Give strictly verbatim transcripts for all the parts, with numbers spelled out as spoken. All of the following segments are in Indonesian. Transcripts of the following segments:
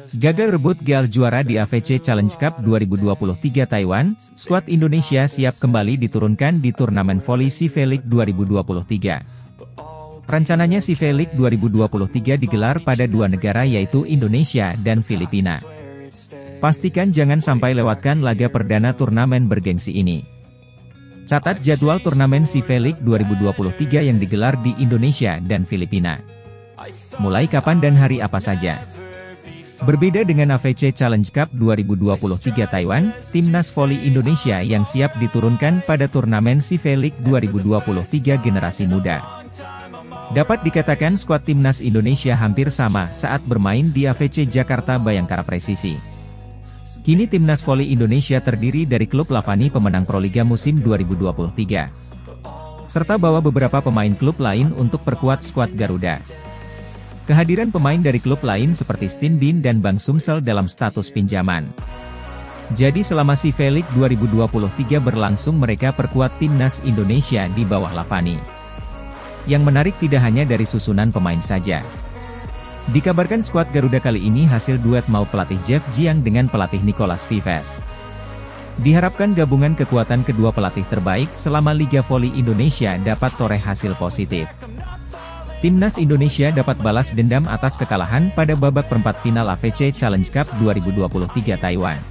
Gagal rebut gelar juara di A V C Challenge Cup dua ribu dua puluh tiga Taiwan, skuad Indonesia siap kembali diturunkan di turnamen voli C V League dua ribu dua puluh tiga. Rencananya C V League dua ribu dua puluh tiga digelar pada dua negara yaitu Indonesia dan Filipina. Pastikan jangan sampai lewatkan laga perdana turnamen bergengsi ini. Catat jadwal turnamen C V League dua ribu dua puluh tiga yang digelar di Indonesia dan Filipina. Mulai kapan dan hari apa saja. Berbeda dengan A V C Challenge Cup dua ribu dua puluh tiga Taiwan, Timnas Voli Indonesia yang siap diturunkan pada turnamen C V League dua ribu dua puluh tiga generasi muda. Dapat dikatakan skuad Timnas Indonesia hampir sama saat bermain di A V C Jakarta Bayangkara Presisi. Kini Timnas Voli Indonesia terdiri dari klub Lavani pemenang Proliga musim dua ribu dua puluh tiga. Serta bawa beberapa pemain klub lain untuk perkuat skuad Garuda. Kehadiran pemain dari klub lain seperti Stin Bin dan Bang Sumsel dalam status pinjaman. Jadi selama C V League dua ribu dua puluh tiga berlangsung mereka perkuat Timnas Indonesia di bawah Lavani. Yang menarik tidak hanya dari susunan pemain saja. Dikabarkan skuad Garuda kali ini hasil duet mau pelatih Jeff Jiang dengan pelatih Nicolas Vives. Diharapkan gabungan kekuatan kedua pelatih terbaik selama Liga Voli Indonesia dapat toreh hasil positif. Timnas Indonesia dapat balas dendam atas kekalahan pada babak perempat final A V C Challenge Cup dua ribu dua puluh tiga Taiwan.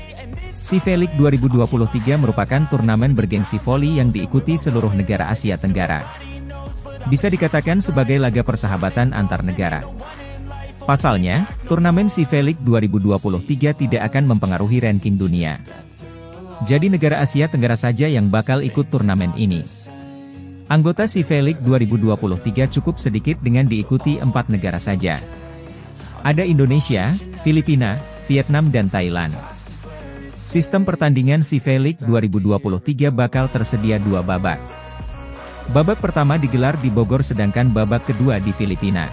C V League dua ribu dua puluh tiga merupakan turnamen bergengsi voli yang diikuti seluruh negara Asia Tenggara. Bisa dikatakan sebagai laga persahabatan antar negara. Pasalnya, turnamen C V League dua ribu dua puluh tiga tidak akan mempengaruhi ranking dunia. Jadi negara Asia Tenggara saja yang bakal ikut turnamen ini. Anggota C V League dua ribu dua puluh tiga cukup sedikit dengan diikuti empat negara saja. Ada Indonesia, Filipina, Vietnam dan Thailand. Sistem pertandingan C V League dua ribu dua puluh tiga bakal tersedia dua babak. Babak pertama digelar di Bogor sedangkan babak kedua di Filipina.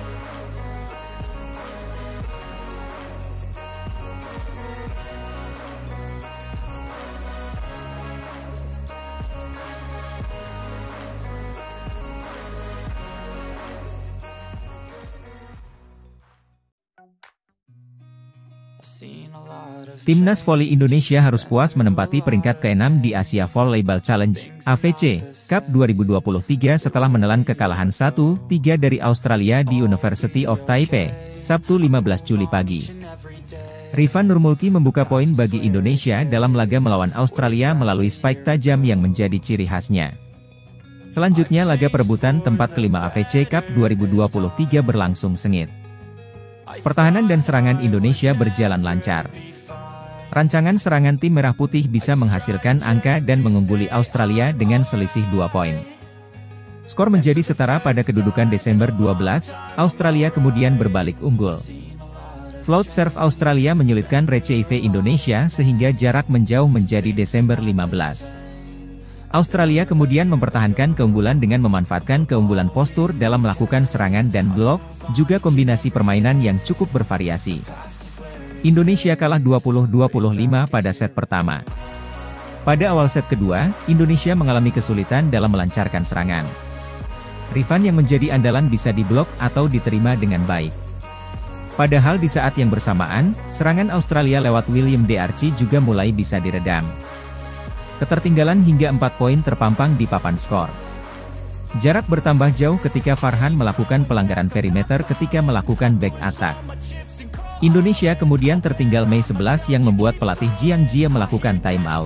Timnas Voli Indonesia harus puas menempati peringkat keenam di Asia Volleyball Challenge A V C Cup dua ribu dua puluh tiga setelah menelan kekalahan satu tiga dari Australia di University of Taipei, Sabtu lima belas Juli pagi. Rifan Nurmulki membuka poin bagi Indonesia dalam laga melawan Australia melalui spike tajam yang menjadi ciri khasnya. Selanjutnya laga perebutan tempat kelima A V C Cup dua ribu dua puluh tiga berlangsung sengit. Pertahanan dan serangan Indonesia berjalan lancar. Rancangan serangan tim Merah Putih bisa menghasilkan angka dan mengungguli Australia dengan selisih dua poin. Skor menjadi setara pada kedudukan Desember dua belas, Australia kemudian berbalik unggul. Float serve Australia menyulitkan reserve Indonesia sehingga jarak menjauh menjadi Desember lima belas. Australia kemudian mempertahankan keunggulan dengan memanfaatkan keunggulan postur dalam melakukan serangan dan blok, juga kombinasi permainan yang cukup bervariasi. Indonesia kalah dua puluh dua puluh lima pada set pertama. Pada awal set kedua, Indonesia mengalami kesulitan dalam melancarkan serangan. Rifan yang menjadi andalan bisa diblok atau diterima dengan baik. Padahal di saat yang bersamaan, serangan Australia lewat William D. Archie juga mulai bisa diredam. Ketertinggalan hingga empat poin terpampang di papan skor. Jarak bertambah jauh ketika Farhan melakukan pelanggaran perimeter ketika melakukan back attack. Indonesia kemudian tertinggal Mei sebelas yang membuat pelatih Jiang Jie melakukan time out.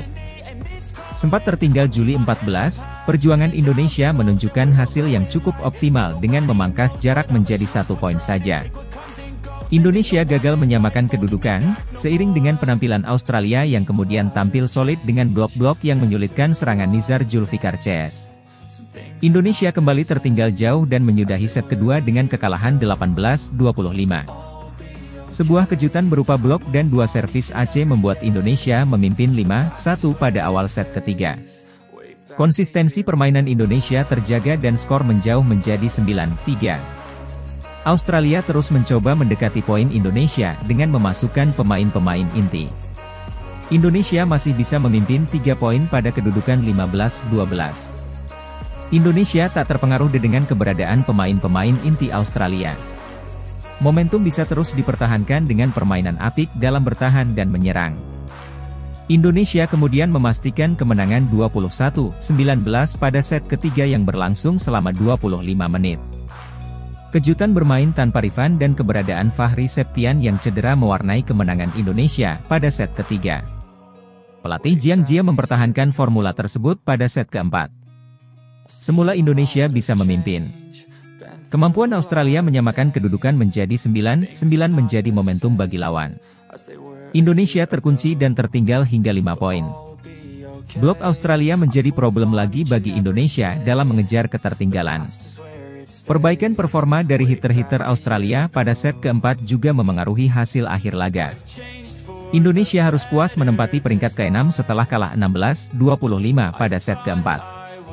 Sempat tertinggal Juli empat belas, perjuangan Indonesia menunjukkan hasil yang cukup optimal dengan memangkas jarak menjadi satu poin saja. Indonesia gagal menyamakan kedudukan, seiring dengan penampilan Australia yang kemudian tampil solid dengan blok-blok yang menyulitkan serangan Nizar Julfikar C S. Indonesia kembali tertinggal jauh dan menyudahi set kedua dengan kekalahan delapan belas dua puluh lima. Sebuah kejutan berupa blok dan dua servis A C membuat Indonesia memimpin lima satu pada awal set ketiga. Konsistensi permainan Indonesia terjaga dan skor menjauh menjadi sembilan tiga. Australia terus mencoba mendekati poin Indonesia dengan memasukkan pemain-pemain inti. Indonesia masih bisa memimpin tiga poin pada kedudukan lima belas dua belas. Indonesia tak terpengaruh dengan keberadaan pemain-pemain inti Australia. Momentum bisa terus dipertahankan dengan permainan apik dalam bertahan dan menyerang. Indonesia kemudian memastikan kemenangan dua puluh satu sembilan belas pada set ketiga yang berlangsung selama dua puluh lima menit. Kejutan bermain tanpa Rifan dan keberadaan Fahri Septian yang cedera mewarnai kemenangan Indonesia pada set ketiga. Pelatih Jiang Jia mempertahankan formula tersebut pada set keempat. Semula Indonesia bisa memimpin. Kemampuan Australia menyamakan kedudukan menjadi sembilan sembilan menjadi momentum bagi lawan. Indonesia terkunci dan tertinggal hingga lima poin. Blok Australia menjadi problem lagi bagi Indonesia dalam mengejar ketertinggalan. Perbaikan performa dari hitter-hitter Australia pada set keempat juga memengaruhi hasil akhir laga. Indonesia harus puas menempati peringkat keenam setelah kalah enam belas dua puluh lima pada set keempat.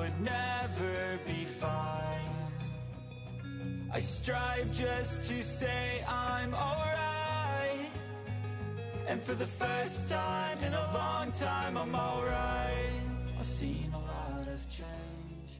And for the first time in a long time I'm alright. I've seen a lot of change.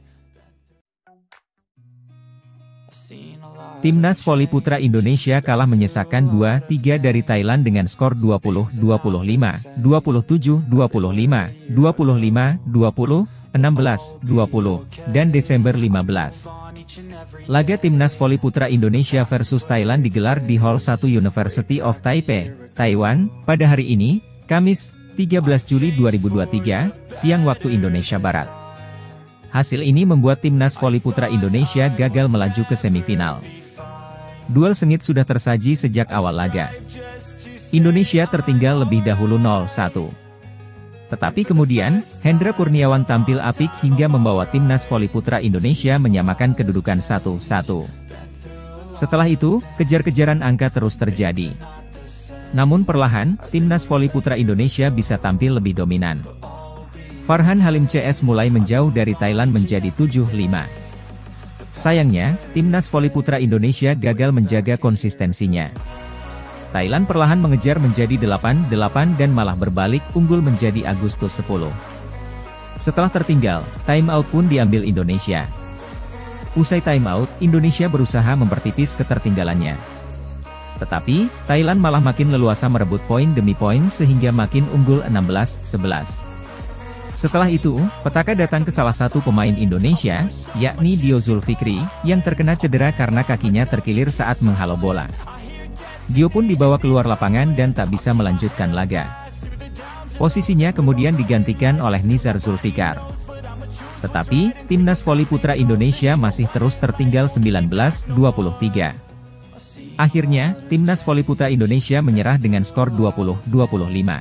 Timnas voli putra Indonesia kalah menyesakan dua tiga dari Thailand dengan skor dua puluh dua puluh lima, dua puluh tujuh dua puluh lima, dua puluh lima dua puluh, enam belas dua puluh, dan Desember lima belas. Laga Timnas voli putra Indonesia versus Thailand digelar di Hall satu University of Taipei, Taiwan, pada hari ini, Kamis, tiga belas Juli dua ribu dua puluh tiga, siang waktu Indonesia Barat. Hasil ini membuat Timnas voli putra Indonesia gagal melaju ke semifinal. Duel sengit sudah tersaji sejak awal laga. Indonesia tertinggal lebih dahulu nol satu. Tetapi kemudian, Hendra Kurniawan tampil apik hingga membawa Timnas voli putra Indonesia menyamakan kedudukan satu satu. Setelah itu, kejar-kejaran angka terus terjadi. Namun perlahan, Timnas voli putra Indonesia bisa tampil lebih dominan. Farhan Halim C S mulai menjauh dari Thailand menjadi tujuh lima. Sayangnya, Timnas voli putra Indonesia gagal menjaga konsistensinya. Thailand perlahan mengejar menjadi delapan delapan dan malah berbalik unggul menjadi Agustus sepuluh. Setelah tertinggal, time out pun diambil Indonesia. Usai time out, Indonesia berusaha mempertipis ketertinggalannya. Tetapi, Thailand malah makin leluasa merebut poin demi poin sehingga makin unggul enam belas sebelas. Setelah itu, petaka datang ke salah satu pemain Indonesia, yakni Dio Zulfikri, yang terkena cedera karena kakinya terkilir saat menghalau bola. Dio pun dibawa keluar lapangan dan tak bisa melanjutkan laga. Posisinya kemudian digantikan oleh Nizar Zulfikar. Tetapi, Timnas voli putra Indonesia masih terus tertinggal sembilan belas dua puluh tiga. Akhirnya, Timnas voli putra Indonesia menyerah dengan skor dua puluh dua puluh lima.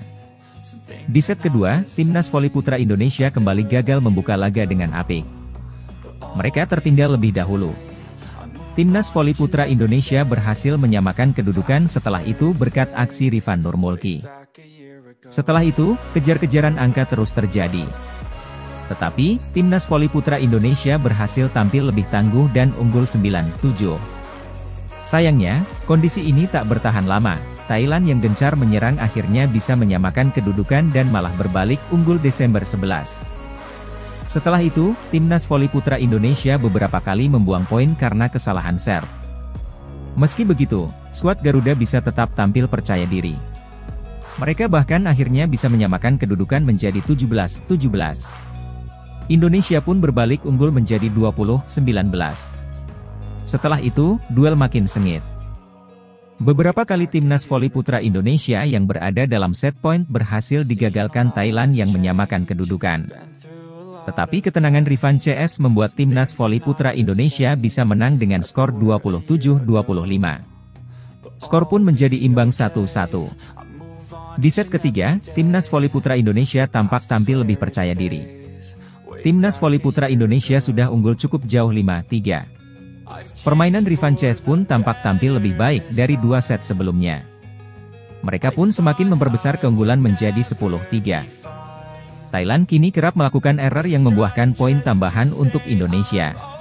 Di set kedua, Timnas voli putra Indonesia kembali gagal membuka laga dengan apik. Mereka tertinggal lebih dahulu. Timnas voli putra Indonesia berhasil menyamakan kedudukan setelah itu berkat aksi Rifan Nurmulki. Setelah itu, kejar-kejaran angka terus terjadi. Tetapi, Timnas voli putra Indonesia berhasil tampil lebih tangguh dan unggul sembilan tujuh. Sayangnya, kondisi ini tak bertahan lama. Thailand yang gencar menyerang akhirnya bisa menyamakan kedudukan dan malah berbalik unggul Desember sebelas. Setelah itu, Timnas voli putra Indonesia beberapa kali membuang poin karena kesalahan serve. Meski begitu, skuad Garuda bisa tetap tampil percaya diri. Mereka bahkan akhirnya bisa menyamakan kedudukan menjadi tujuh belas tujuh belas. Indonesia pun berbalik unggul menjadi dua puluh sembilan belas. Setelah itu, duel makin sengit. Beberapa kali Timnas voli putra Indonesia yang berada dalam set point berhasil digagalkan Thailand yang menyamakan kedudukan. Tetapi ketenangan Rifan C S membuat Timnas voli putra Indonesia bisa menang dengan skor dua puluh tujuh dua puluh lima. Skor pun menjadi imbang satu satu. Di set ketiga, Timnas voli putra Indonesia tampak tampil lebih percaya diri. Timnas voli putra Indonesia sudah unggul cukup jauh lima tiga. Permainan Rifan C S pun tampak tampil lebih baik dari dua set sebelumnya. Mereka pun semakin memperbesar keunggulan menjadi sepuluh tiga. Thailand kini kerap melakukan error yang membuahkan poin tambahan untuk Indonesia.